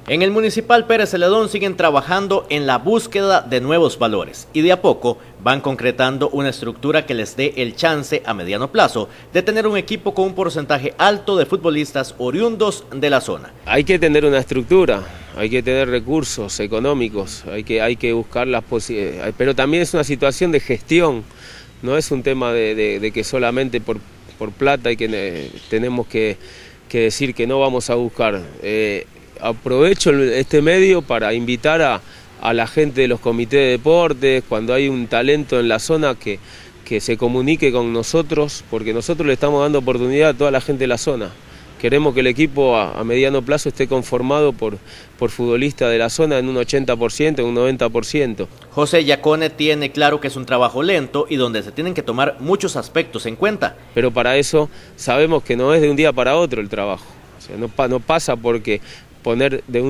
En el Municipal Pérez Celedón siguen trabajando en la búsqueda de nuevos valores y de a poco van concretando una estructura que les dé el chance a mediano plazo de tener un equipo con un porcentaje alto de futbolistas oriundos de la zona. Hay que tener una estructura, hay que tener recursos económicos, hay que buscar las posibilidades, pero también es una situación de gestión, no es un tema de que solamente por plata y que tenemos que decir que no vamos a buscar. Aprovecho este medio para invitar a la gente de los comités de deportes, cuando hay un talento en la zona, que se comunique con nosotros, porque nosotros le estamos dando oportunidad a toda la gente de la zona. Queremos que el equipo a mediano plazo esté conformado por futbolistas de la zona en un 80%, en un 90%. José Yacone tiene claro que es un trabajo lento y donde se tienen que tomar muchos aspectos en cuenta. Pero para eso sabemos que no es de un día para otro el trabajo. O sea, no pasa porque poner de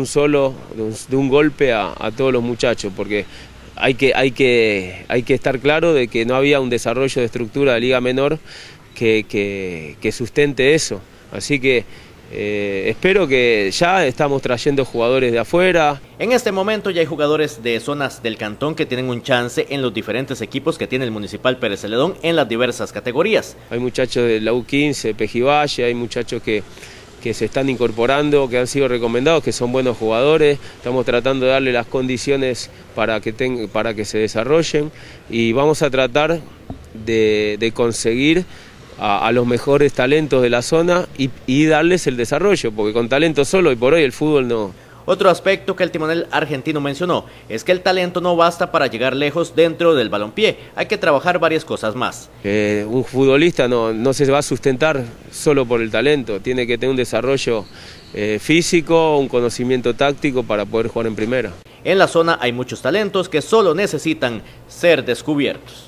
un golpe a todos los muchachos, porque hay que estar claro de que no había un desarrollo de estructura de Liga Menor que sustente eso. Así que espero que ya estamos trayendo jugadores de afuera. En este momento ya hay jugadores de zonas del cantón que tienen un chance en los diferentes equipos que tiene el Municipal Pérez Celedón en las diversas categorías. Hay muchachos de la U15, Pejivalle, hay muchachos que se están incorporando, que han sido recomendados, que son buenos jugadores. Estamos tratando de darle las condiciones para que se desarrollen y vamos a tratar de conseguir a los mejores talentos de la zona y darles el desarrollo, porque con talento solo y por hoy el fútbol no. Otro aspecto que el timonel argentino mencionó es que el talento no basta para llegar lejos dentro del balompié, hay que trabajar varias cosas más. Un futbolista no se va a sustentar solo por el talento, tiene que tener un desarrollo físico, un conocimiento táctico para poder jugar en primera. En la zona hay muchos talentos que solo necesitan ser descubiertos.